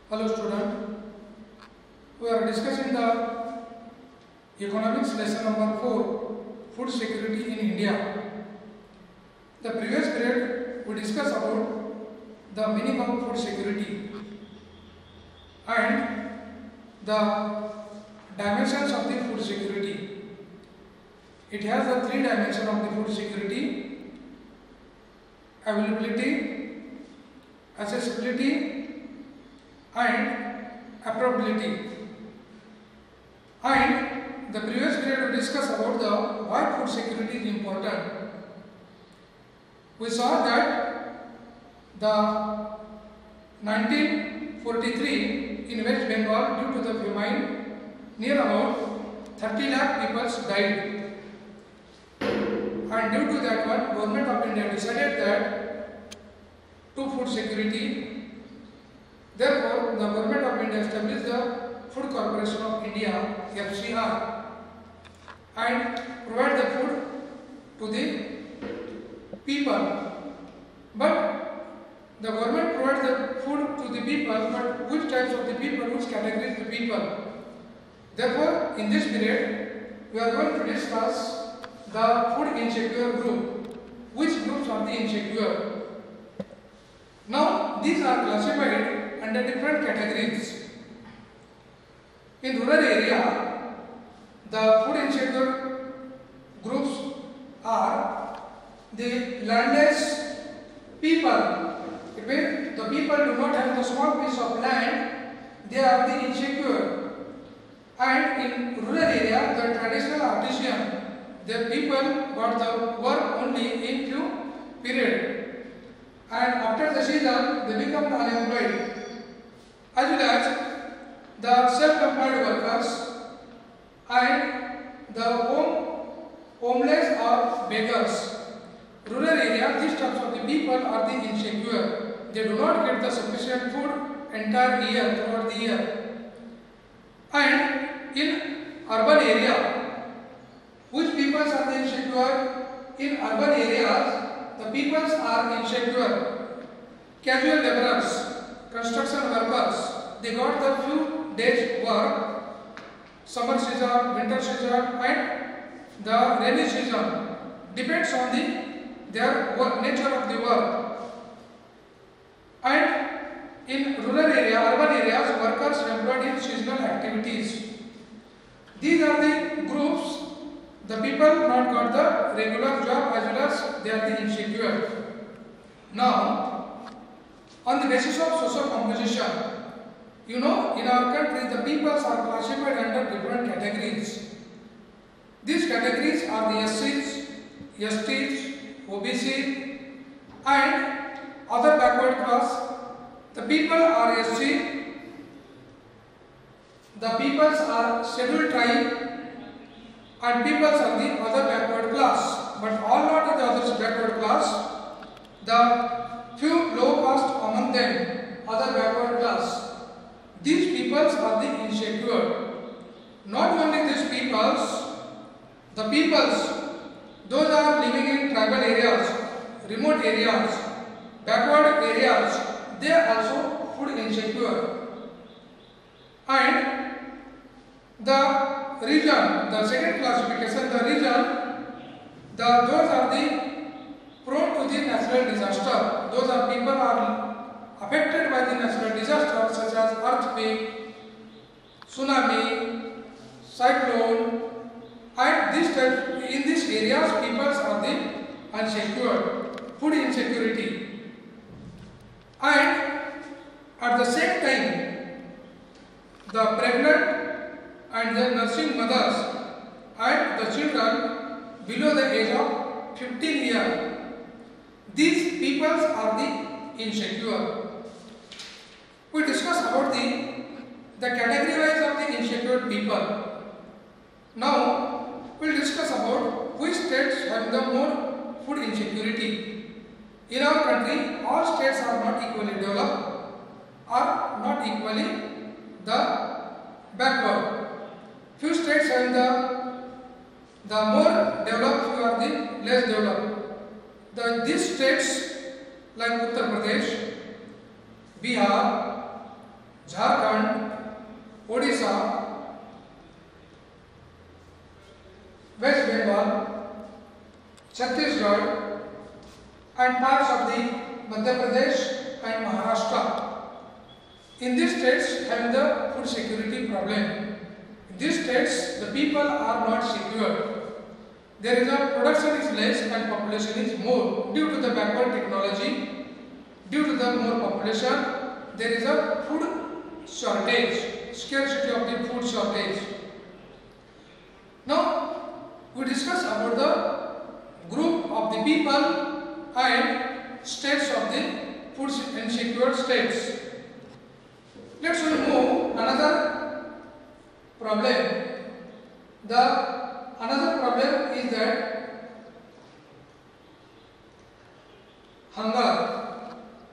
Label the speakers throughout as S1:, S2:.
S1: Hello student, we are discussing the economics lesson number 4, food security in India. The previous period we discussed about the minimum food security and the dimensions of the food security. It has the 3 dimensions of the food security: availability, accessibility and affordability. And the previous period we discussed about the why food security is important. We saw that the 1943 in West Bengal, due to the famine, near about 30 lakh people died. And due to that one, Government of India decided that to food security. Therefore, the Government of India established the Food Corporation of India (FCR) and provide the food to the people. But the government provides the food to the people, but which types of the people, which categories the people? Therefore, in this period, we are going to discuss the food insecure group. Which groups are the insecure? Now, these are classified under different categories. In rural area, the food insecure groups are the landless people. It means the people do not have the small piece of land, they are the insecure. And in rural area, the traditional artisan, the people got the work only in few period. And after the season, they become unemployed. As well as the self-employed workers and the homeless or beggars. Rural area, these types of the people are the insecure. They do not get the sufficient food entire year, throughout the year. And in urban area, which peoples are the insecure? In urban areas, the peoples are insecure. Casual laborers, construction workers, they got the few days work, summer season, winter season and the rainy season. Depends on their work, nature of the work. And in rural area, urban areas, workers employed in seasonal activities. These are the groups, the people not got the regular job as well as they are the insecure. Now, on the basis of social composition, you know, in our country, the peoples are classified under different categories. These categories are the SCs, STs, OBC and other backward class. The people are SC, the peoples are scheduled tribe and peoples are the other backward class. But all not in the others backward class, the few low caste among them, other backward class. These peoples are the insecure. Not only these peoples, the peoples, those are living in tribal areas, remote areas, backward areas, they are also food insecure. And the region, the second classification, the region, those are the prone to the natural disaster. Those are people are affected by the natural disasters such as earthquake, tsunami, cyclone, and this type, in these areas peoples are the insecure, food insecurity. And at the same time, the pregnant and the nursing mothers and the children below the age of 15 years, these peoples are the insecure. We discuss about the category wise of the insecure people. Now, we will discuss about which states have the more food insecurity. In our country, all states are not equally developed, are not equally the backward. Few states have the more developed, few are the less developed. These states like Uttar Pradesh, Bihar, Jharkhand, Odisha, West Bengal, Chhattisgarh and parts of the Madhya Pradesh and Maharashtra. In these states have the food security problem. In these states the people are not secure. There is a production is less and population is more. Due to the backward technology, due to the more population, there is a food shortage, scarcity of the food shortage. Now we discuss about the group of the people and states of the food insecure states. Let's move another problem. Another problem is that hunger.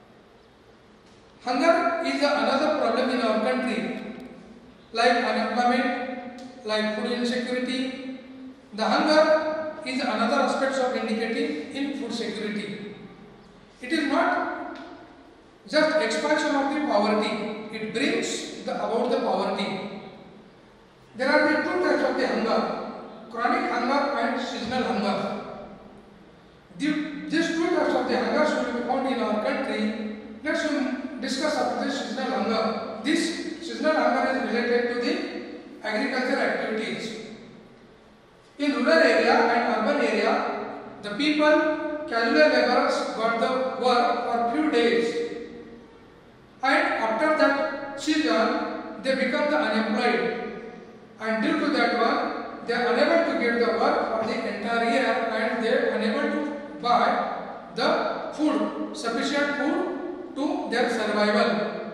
S1: Hunger is another problem in our country, like unemployment, like food insecurity. The hunger is another aspect of indicating in food security. It is not just expansion of the poverty, it brings about the poverty. There are the two types of the hunger, chronic hunger and seasonal hunger. These two types of the hunger should be found in our country. Let's discuss about the seasonal hunger. This seasonal hunger is related to the agricultural activities. In rural area and urban area, the people, casual laborers got the work for few days, and after that season they become the unemployed, and due to that one they are unable to get the work for the entire year, and they are unable to buy the food, sufficient food to their survival.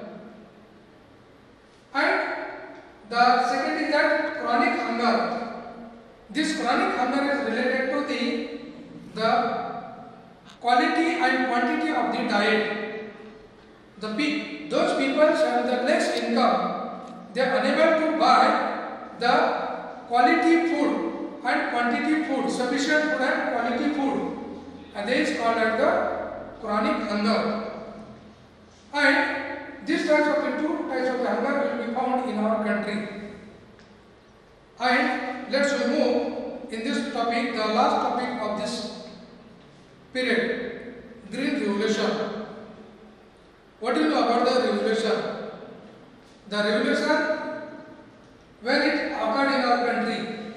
S1: And the second is that chronic hunger. This chronic hunger is related to the quality and quantity of the diet. Those people have the less income, they are unable to buy the quality food and quantity food, sufficient food and quality food, and this is called as the chronic hunger. And these types of the two types of hunger will be found in our country. And let's move in this topic, the last topic of this period, Green Revolution. What do you know about the revolution? The revolution, when it occurred in our country,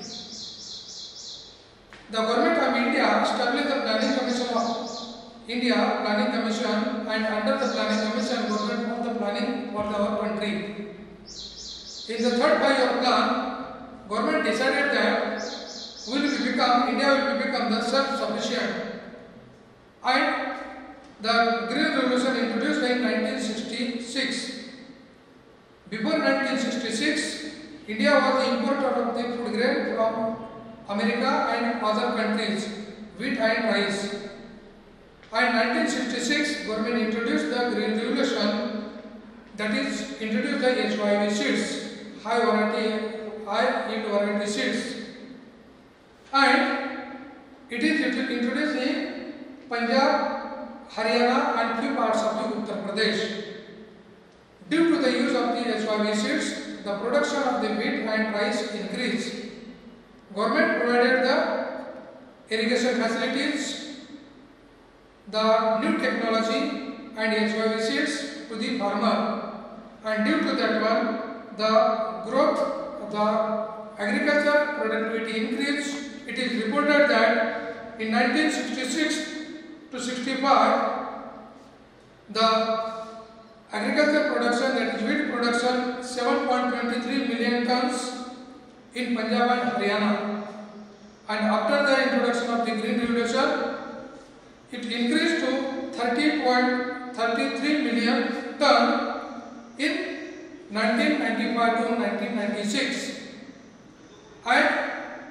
S1: the government of India established the Planning Commission of India, Planning Commission, and under the Planning Commission, government for the planning for our country. In the third 5-year plan, government decided that India will become the self-sufficient, and the Green Revolution introduced in 1966. Before 1966, India was the importer of the food grain from America and other countries, wheat and rice. And 1966, government introduced the Green Revolution, that is, introduced the HYV seeds, high yield variety seeds, and it is introduced in Punjab, Haryana and few parts of the Uttar Pradesh. Due to the use of the HYV seeds, the production of the wheat and rice increased. Government provided the irrigation facilities, the new technology and HYV seeds to the farmer, and due to that one, the growth, the agricultural productivity increased. It is reported that in 1966 to 65, the agricultural production, that is wheat production, 7.23 million tons in Punjab and Haryana. And after the introduction of the Green Revolution, it increased to 30.33 million ton in 1995 to 1996. And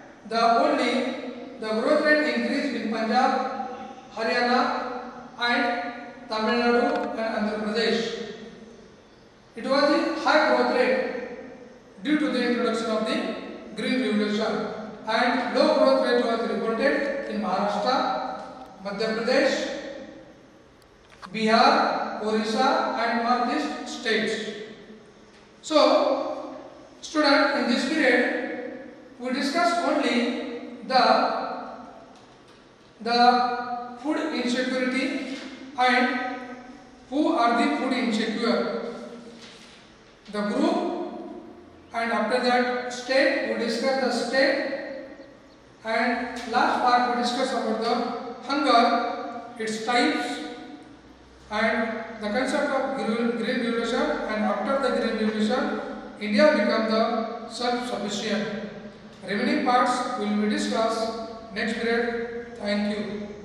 S1: the growth rate increased in Punjab, Haryana and Tamil Nadu and Andhra Pradesh. It was a high growth rate due to the introduction of the Green Revolution, and low growth rate was reported in Maharashtra, Madhya Pradesh, Bihar, Orissa and Northeast states. So, student, in this period, we discussed only the food insecurity and who are the food insecure, the group, and after that state, we discuss the state, and last part we discuss about the hunger, its types, and the concept of green revolution, and after the green revolution, India become the self-sufficient. Remaining parts will be discussed next period. Thank you.